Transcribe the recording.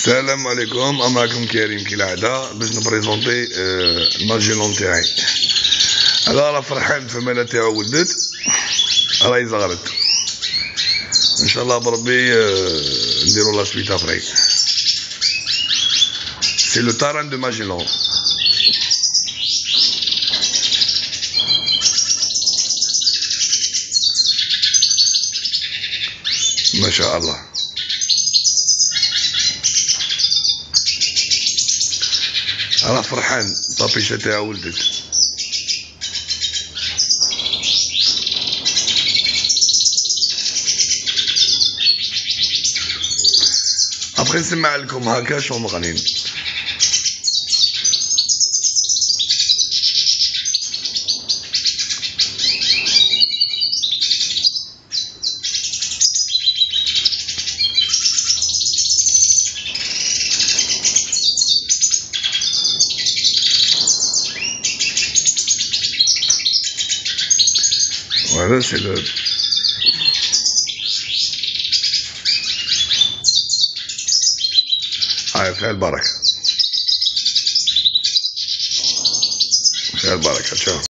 السلام عليكم، معكم كريم كالعادة باش نبريزونتي الماجيلون تاعي. هذا راه فرحان الفمانة تاعو ولدت، راهي زغرت ان شاء الله بربي. نديرو لا سويت ابري. سي لو تاران دو ماجيلون. ما شاء الله. راه فرحان طابيشة تاعو ولدت. ابخي نسمع لكم هكا شلون غنين. Voilà, c'est le... فيها البركة، فيها البركة. تشوف.